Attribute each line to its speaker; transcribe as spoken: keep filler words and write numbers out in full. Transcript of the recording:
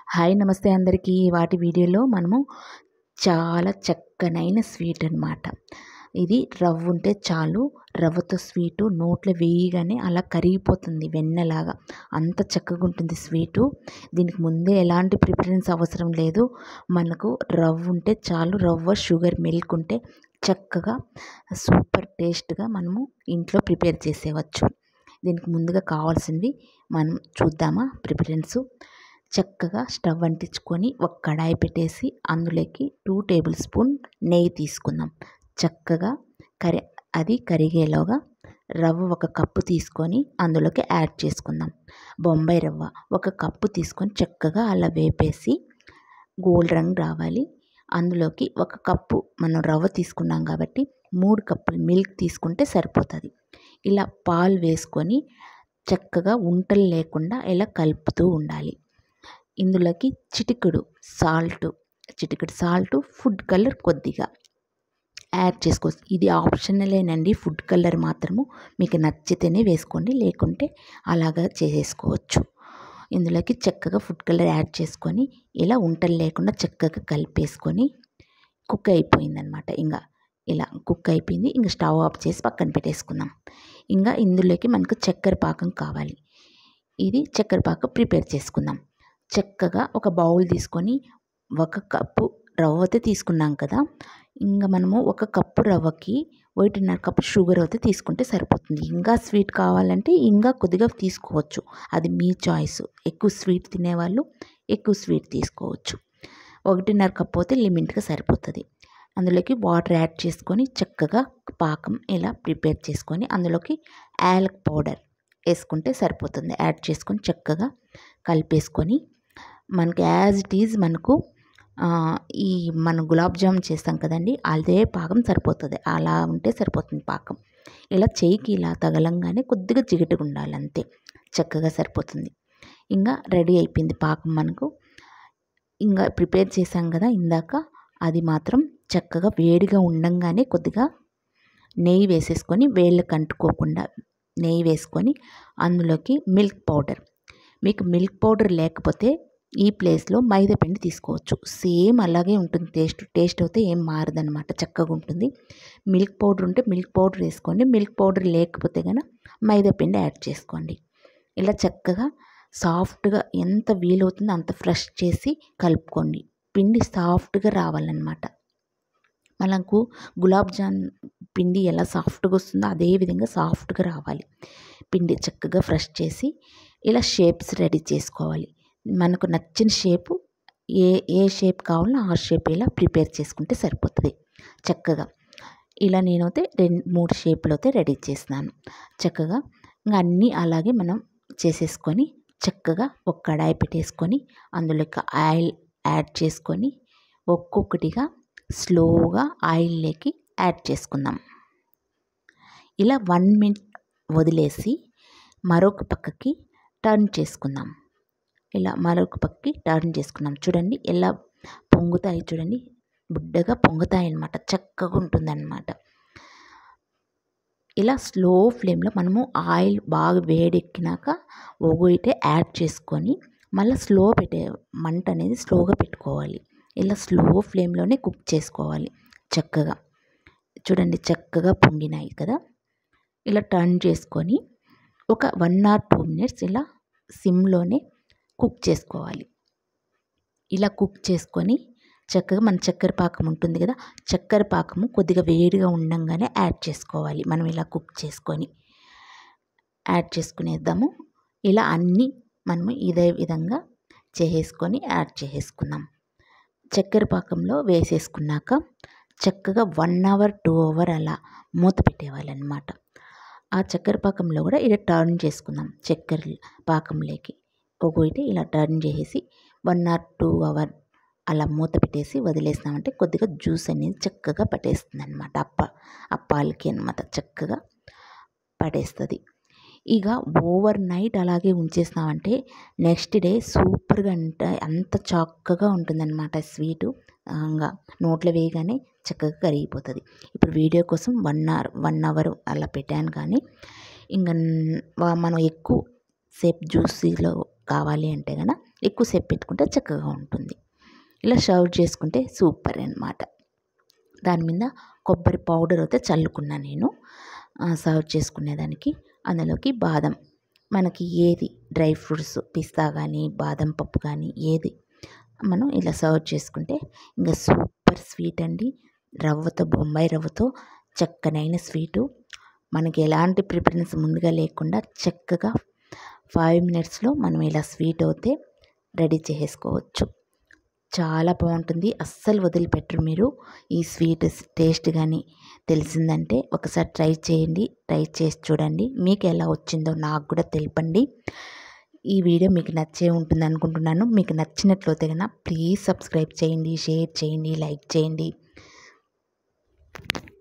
Speaker 1: Hi నమస్తే అందరికీ. వాటి వీడియోలో మనము చాలా చక్కనైన స్వీట్ అనమాట. ఇది రవ్వ ఉంటే చాలు, రవ్వతో స్వీటు నోట్లో వేయగానే అలా కరిగిపోతుంది వెన్నలాగా. అంత చక్కగా ఉంటుంది స్వీటు. దీనికి ముందే ఎలాంటి ప్రిపరెన్స్ అవసరం లేదు. మనకు రవ్వ ఉంటే చాలు, రవ్వ షుగర్ మిల్క్ ఉంటే చక్కగా సూపర్ టేస్ట్గా మనము ఇంట్లో ప్రిపేర్ చేసేవచ్చు. దీనికి ముందుగా కావాల్సినవి మనం చూద్దామా ప్రిపరెన్సు. చక్కగా స్టవ్ అంటించుకొని ఒక కడాయి పెట్టేసి అందులోకి టూ టేబుల్ స్పూన్ నెయ్యి తీసుకుందాం. చక్కగా కరి అది కరిగేలోగా రవ్వ ఒక కప్పు తీసుకొని అందులోకి యాడ్ చేసుకుందాం. బొంబాయి రవ్వ ఒక కప్పు తీసుకొని చక్కగా అలా వేపేసి గోల్డ్ రంగు రావాలి. అందులోకి ఒక కప్పు మనం రవ్వ తీసుకున్నాం కాబట్టి మూడు కప్పులు మిల్క్ తీసుకుంటే సరిపోతుంది. ఇలా పాలు వేసుకొని చక్కగా ఉంటలు లేకుండా ఇలా కలుపుతూ ఉండాలి. ఇందులోకి చిటికెడు సాల్ట్ చిటికెడు సాల్ట్ ఫుడ్ కలర్ కొద్దిగా యాడ్ చేసుకోవచ్చు. ఇది ఆప్షనలేనండి. ఫుడ్ కలర్ మాత్రము మీకు నచ్చితేనే వేసుకోండి, లేకుంటే అలాగా చేసేసుకోవచ్చు. ఇందులోకి చక్కగా ఫుడ్ కలర్ యాడ్ చేసుకొని ఇలా ఉంటలు లేకుండా చక్కగా కలిపేసుకొని కుక్ అయిపోయిందనమాట. ఇంకా ఇలా కుక్ అయిపోయింది. ఇంకా స్టవ్ ఆఫ్ చేసి పక్కన పెట్టేసుకుందాం. ఇంకా ఇందులోకి మనకు చక్కెర పాకం కావాలి. ఇది చక్కెర పాకం ప్రిపేర్ చేసుకుందాం. చక్కగా ఒక బౌల్ తీసుకొని ఒక కప్పు రవ్వ అయితే తీసుకున్నాం కదా, ఇంకా మనము ఒక కప్పు రవ్వకి ఒకటిన్నర కప్పు షుగర్ అయితే తీసుకుంటే సరిపోతుంది. ఇంకా స్వీట్ కావాలంటే ఇంకా కొద్దిగా తీసుకోవచ్చు, అది మీ చాయిస్. ఎక్కువ స్వీట్ తినేవాళ్ళు ఎక్కువ స్వీట్ తీసుకోవచ్చు. ఒకటిన్నర కప్పు అయితే లిమిట్గా సరిపోతుంది. అందులోకి వాటర్ యాడ్ చేసుకొని చక్కగా పాకం ఇలా ప్రిపేర్ చేసుకొని అందులోకి యాలక్ పౌడర్ వేసుకుంటే సరిపోతుంది. యాడ్ చేసుకొని చక్కగా కలిపేసుకొని మనకి యాజ్ ఇట్ ఈజ్ మనకు ఈ మనం గులాబ్ జామ్ చేస్తాం కదండి, అదే పాకం సరిపోతుంది. అలా ఉంటే సరిపోతుంది పాకం. ఇలా చేయికి ఇలా తగలంగానే కొద్దిగా జిగటగా ఉండాలి, అంతే. చక్కగా సరిపోతుంది. ఇంకా రెడీ అయిపోయింది పాకం మనకు. ఇంకా ప్రిపేర్ చేసాం కదా ఇందాక, అది మాత్రం చక్కగా వేడిగా ఉండంగానే కొద్దిగా నెయ్యి వేసేసుకొని వేళ్ళకి అంటుకోకుండా నెయ్యి వేసుకొని అందులోకి మిల్క్ పౌడర్. మీకు మిల్క్ పౌడర్ లేకపోతే ఈ ప్లేస్లో మైదా పిండి తీసుకోవచ్చు. సేమ్ అలాగే ఉంటుంది టేస్ట్. టేస్ట్ అయితే ఏం మారదనమాట, చక్కగా ఉంటుంది. మిల్క్ పౌడర్ ఉంటే మిల్క్ పౌడర్ వేసుకోండి, మిల్క్ పౌడర్ లేకపోతే కనుక మైదా పిండి యాడ్ చేసుకోండి. ఇలా చక్కగా సాఫ్ట్గా ఎంత వీలవుతుందో అంత ఫ్రెష్ చేసి కలుపుకోండి. పిండి సాఫ్ట్గా రావాలన్నమాట. మనకు గులాబ్ జామ్ పిండి ఎలా సాఫ్ట్గా వస్తుందో అదే విధంగా సాఫ్ట్గా రావాలి పిండి. చక్కగా ఫ్రెష్ చేసి ఇలా షేప్స్ రెడీ చేసుకోవాలి. మనకు నచ్చిన షేపు ఏ ఏ షేప్ కావాలో ఆ షేప్ ఇలా ప్రిపేర్ చేసుకుంటే సరిపోతుంది. చక్కగా ఇలా నేనైతే రెండు మూడు షేపులు అయితే రెడీ చేసినాను. చక్కగా ఇంకా అన్నీ అలాగే మనం చేసేసుకొని చక్కగా ఒక కడాయి పెట్టేసుకొని అందులోకి ఆయిల్ యాడ్ చేసుకొని ఒక్కొక్కటిగా స్లోగా ఆయిల్లోకి యాడ్ చేసుకుందాం. ఇలా వన్ మినిట్ వదిలేసి మరొక పక్కకి టర్న్ చేసుకుందాం. ఇలా మరొక పక్కకి టర్న్ చేసుకున్నాం. చూడండి ఎలా పొంగుతాయి, చూడండి బుడ్డగా పొంగుతాయి అన్నమాట, చక్కగా ఉంటుందన్నమాట. ఇలా స్లో ఫ్లేమ్లో మనము ఆయిల్ బాగా వేడెక్కినాక ఒగోయితే యాడ్ చేసుకొని మళ్ళీ స్లో పెట్టే మంట అనేది స్లోగా పెట్టుకోవాలి. ఇలా స్లో ఫ్లేమ్లోనే కుక్ చేసుకోవాలి చక్కగా. చూడండి చక్కగా పొంగినాయి కదా. ఇలా టర్న్ చేసుకొని ఒక వన్ ఆర్ టూ మినిట్స్ ఇలా సిమ్లోనే కుక్ చేసుకోవాలి. ఇలా కుక్ చేసుకొని చక్కగా మన చక్కెర పాకం ఉంటుంది కదా, చక్కెర పాకము కొద్దిగా వేడిగా ఉండంగానే యాడ్ చేసుకోవాలి. మనం ఇలా కుక్ చేసుకొని యాడ్ చేసుకునేద్దాము. ఇలా అన్నీ మనము ఇదే విధంగా చేసేసుకొని యాడ్ చేసేసుకుందాం. చక్కెర పాకంలో వేసేసుకున్నాక చక్కగా వన్ అవర్ టూ అవర్ అలా మూత పెట్టేవాళ్ళనమాట. ఆ చక్కెర పాకంలో కూడా ఇలా టర్న్ చేసుకుందాం. చక్కెర పాకంలోకి ఒకటి ఇలా టర్న్ చేసేసి వన్ ఆర్ టూ అవర్ అలా మూత పెట్టేసి వదిలేసినామంటే కొద్దిగా జ్యూస్ అనేది చక్కగా పట్టేస్తుంది అనమాట. అప్ప అప్పాలకి అనమాట చక్కగా పడేస్తుంది. ఇక ఓవర్ నైట్ అలాగే ఉంచేసినామంటే నెక్స్ట్ డే సూపర్గా అంటే అంత చక్కగా ఉంటుందన్నమాట స్వీటు. ఇంకా నోట్లో వేయగానే చక్కగా కరిగిపోతుంది. ఇప్పుడు వీడియో కోసం వన్ అవర్ వన్ అవర్ అలా పెట్టాను, కానీ ఇంకా మనం ఎక్కువ సేపు జ్యూసీలో కావాలి అంటే కనుక ఎక్కువసేపు పెట్టుకుంటే చక్కగా ఉంటుంది. ఇలా సర్వ్ చేసుకుంటే సూపర్ అన్నమాట. దాని మీద కొబ్బరి పౌడర్ అయితే చల్లుకున్నా నేను సర్వ్ చేసుకునేదానికి. అందులోకి బాదం, మనకి ఏది డ్రై ఫ్రూట్స్ పిస్తా కానీ బాదం పప్పు కానీ ఏది మనం ఇలా సర్వ్ చేసుకుంటే ఇంకా సూపర్ స్వీట్ అండి. రవ్వతో, బొంబాయి రవ్వతో చక్కనైన స్వీటు. మనకి ఎలాంటి ప్రిపరేషన్స్ ముందుగా లేకుండా చక్కగా ఫైవ్ మినిట్స్లో మనం ఇలా స్వీట్ అయితే రెడీ చేసుకోవచ్చు. చాలా బాగుంటుంది, అస్సలు వదిలిపెట్టరు మీరు. ఈ స్వీట్ టేస్ట్ కానీ తెలిసిందంటే ఒకసారి ట్రై చేయండి. ట్రై చేసి చూడండి, మీకు ఎలా వచ్చిందో నాకు కూడా తెలపండి. ఈ వీడియో మీకు నచ్చే ఉంటుంది అనుకుంటున్నాను. మీకు నచ్చినట్లయితే కనుక ప్లీజ్ సబ్స్క్రైబ్ చేయండి, షేర్ చేయండి, లైక్ చేయండి.